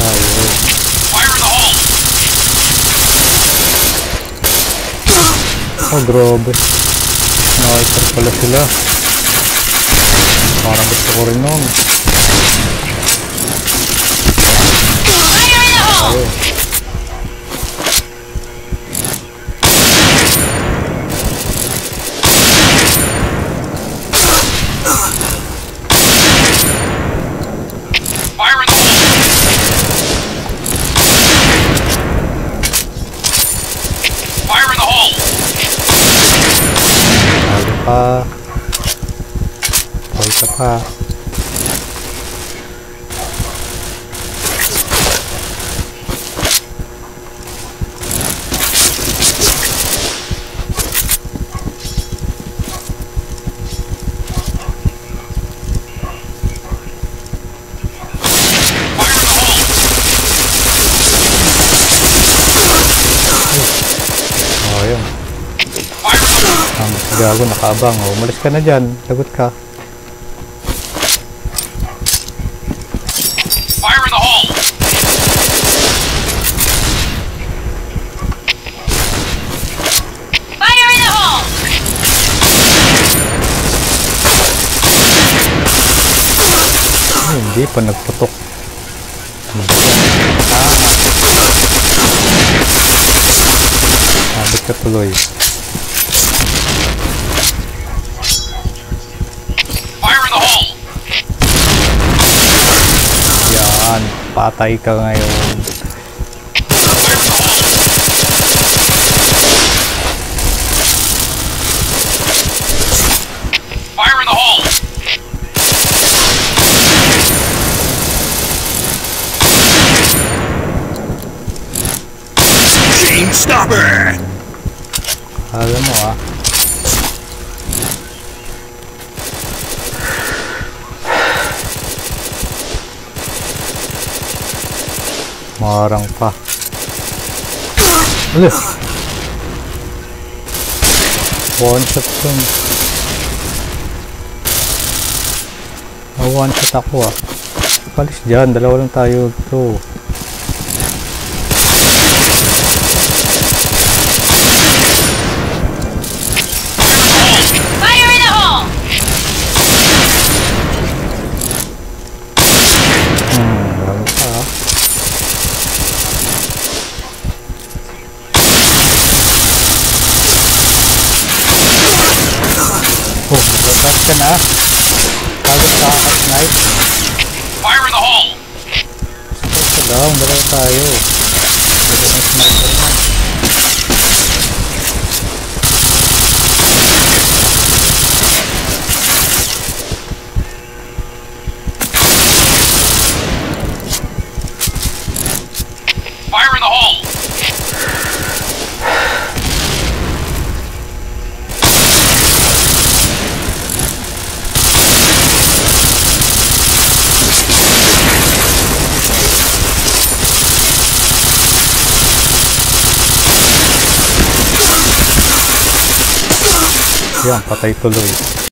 Ayun. Oh, grabe. Sniper pala sila. Parang gusto ko rin nun. Ayun. Isa pa. Oh, yun. Gago, nakaabang. Oh, umalis ka na dyan. Lagot ka. Fire in the hole! Fire in the hole! Ay, hindi pa nagputok. Abot ka tuloy. Yan, patay ka ngayon. Fire in the hole! Chain stopper! Alam mo ah. Marang pa. Alis. One shot dun. One shot ako ah. Palis dyan. Dalawa lang tayo to. Fire in the hole! Marang pa ah. Oh, naglagas ka na. Pagod ka at night. Fire in the hole! Ito lang, dalawa tayo. Ito na sniper na. Fire in the hole! Yan, patay tuloy.